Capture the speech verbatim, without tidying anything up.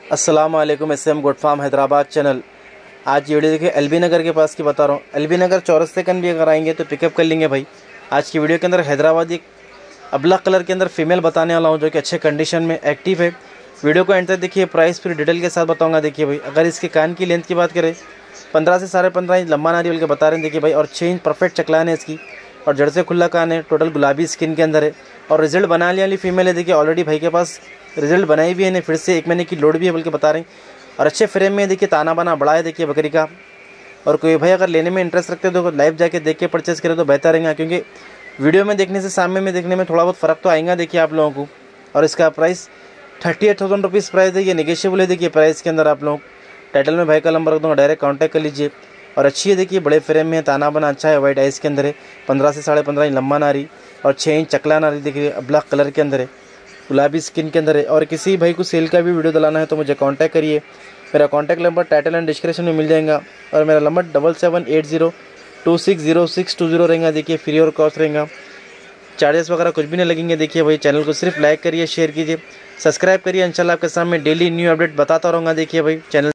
अस्सलाम वालेकुम। S M goat farm Hyderabad channel. आज ये वीडियो देखिए एलबी नगर के पास की बता रहा हूँ। एलबी नगर चौरस्ते कन भी अगर आएंगे तो पिकअप कर लेंगे भाई। आज की वीडियो के अंदर हैदराबादी एक अब्लक कलर के अंदर फीमेल बताने वाला हूँ जो कि अच्छे कंडीशन में एक्टिव है। वीडियो को एंड तक देखिए, प्राइस फिर डिटेल के साथ बताऊँगा। देखिए भाई, अगर इसके कान की लेंथ की बात करें पंद्रह से साढ़े पंद्रह इंच लंबा नारियल के बता रहे हैं। देखिए भाई, और छः इंच परफेक्ट चकलान है इसकी, और जड़ से खुला कान है। टोटल गुलाबी स्किन के अंदर है और रिजल्ट बनाने वाली फीमेल है। देखिए ऑलरेडी भाई के पास रिजल्ट बनाई भी है, ने फिर से एक महीने की लोड भी है बल्कि बता रहे हैं। और अच्छे फ्रेम में देखिए, ताना बाना बड़ा है देखिए बकरी का। और कोई भाई अगर लेने में इंटरेस्ट रखते हो तो लाइव जाके देख के परचेस करें तो बेहतर रहेगा, क्योंकि वीडियो में देखने से सामने में देखने में थोड़ा बहुत फ़र्क तो आएगा देखिए आप लोगों को। और इसका price thirty eight thousand rupees price है, ये निगेशियबल है। देखिए प्राइस के अंदर आप लोग टाइटल में भाई का नंबर रख दूँगा, डायरेक्ट कॉन्टैक्ट कर लीजिए। और अच्छी है देखिए, बड़े फ्रेम में है, ताना बना अच्छा है, वाइट आइस के अंदर है, पंद्रह से साढ़े पंद्रह इंच लंबा नारी और छः इंच चकला नारी देखिए ब्लैक कलर के अंदर है, गुलाबी स्किन के अंदर है। और किसी भाई को सेल का भी वीडियो दिलाना है तो मुझे कांटेक्ट करिए। मेरा contact number title and description में मिल जाएगा, और मेरा number double seven eight zero two six zero six two zero रहेगा। देखिए फ्री और कॉस्ट रहेगा, चार्जेस वगैरह कुछ भी नहीं लगेंगे। देखिए भाई, चैनल को सिर्फ लाइक करिए, शेयर कीजिए, सब्सक्राइब करिए। इंशाल्लाह आपके सामने डेली न्यू अपडेट बताता रहूँगा। देखिए भाई, चैनल